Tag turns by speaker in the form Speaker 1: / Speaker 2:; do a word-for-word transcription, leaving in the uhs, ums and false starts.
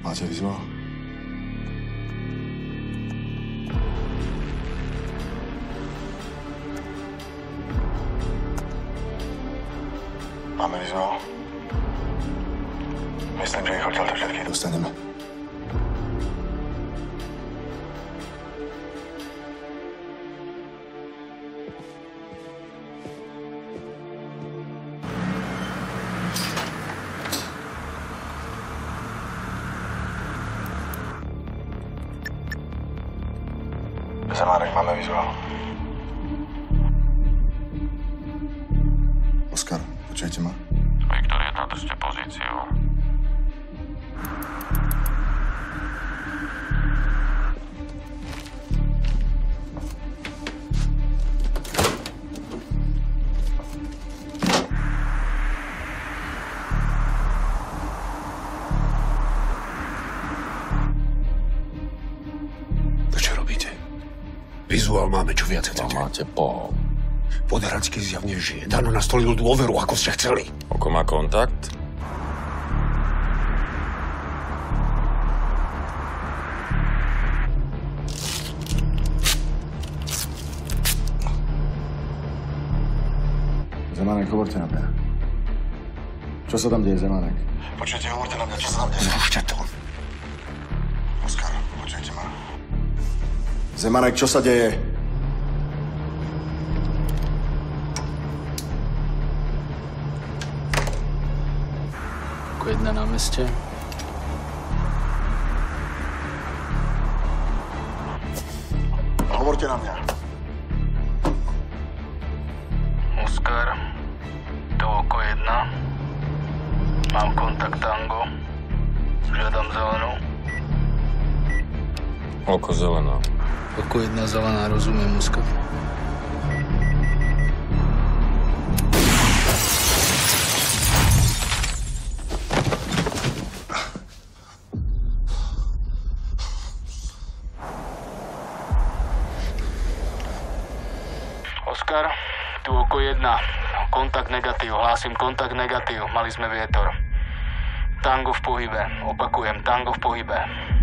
Speaker 1: Máte vizuál? Máme vizuál? Myslím, že ich odtiaľto všetkých dostaneme. Zemánek, máme vizuál. Oskar, počujete ma?
Speaker 2: Viktoria, držte pozíciu.
Speaker 3: Vizuál máme, čo viac chcete.
Speaker 2: Máte pohol.
Speaker 3: Podaracký zjavne žije. Dano nastolil dôveru, ako ste chceli.
Speaker 2: Oko má kontakt?
Speaker 1: Zemánek, hovorte na mňa. Čo sa tam deje, Zemánek? Počujete, hovorte na mňa, čo sa tam deje.
Speaker 3: Zrušte to.
Speaker 1: Oskar, počujete ma? Zemánek, čo sa deje?
Speaker 4: Ako jedna na meste.
Speaker 1: Hovorte na mňa.
Speaker 4: Oskar, to oko jedna. Mám kontakt Tango. Žiadam zelenú.
Speaker 2: Oko zelená.
Speaker 4: Oko jedna zelená, rozumiem, Oskar. Oskar, tu oko jedna. Kontakt negatív, hlásim kontakt negatív. Mali sme vietor. Tango v pohybe, opakujem, tango v pohybe.